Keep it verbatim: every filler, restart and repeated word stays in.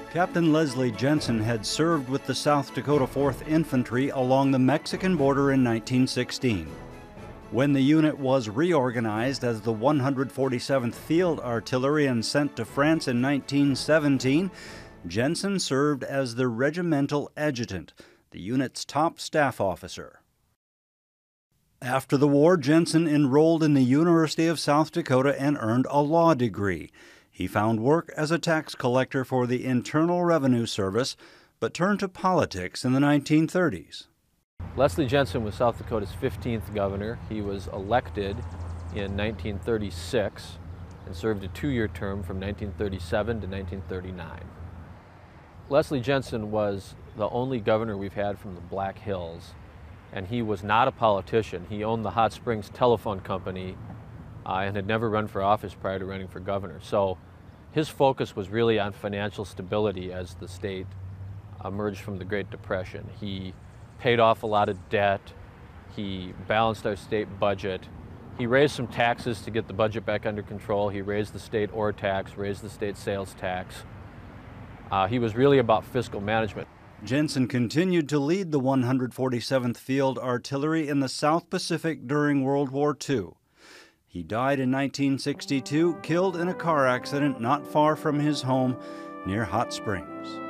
Captain Leslie Jensen had served with the South Dakota fourth Infantry along the Mexican border in nineteen sixteen. When the unit was reorganized as the one hundred forty-seventh Field Artillery and sent to France in nineteen seventeen, Jensen served as the regimental adjutant, the unit's top staff officer. After the war, Jensen enrolled in the University of South Dakota and earned a law degree. He found work as a tax collector for the Internal Revenue Service, but turned to politics in the nineteen thirties. Leslie Jensen was South Dakota's fifteenth governor. He was elected in nineteen thirty-six and served a two-year term from nineteen thirty-seven to nineteen thirty-nine. Leslie Jensen was the only governor we've had from the Black Hills, and he was not a politician. He owned the Hot Springs Telephone Company uh, and had never run for office prior to running for governor. So his focus was really on financial stability as the state emerged from the Great Depression. He paid off a lot of debt. He balanced our state budget. He raised some taxes to get the budget back under control. He raised the state ore tax, raised the state sales tax. Uh, he was really about fiscal management. Jensen continued to lead the one hundred forty-seventh Field Artillery in the South Pacific during World War Two. He died in nineteen sixty-two, killed in a car accident not far from his home near Hot Springs.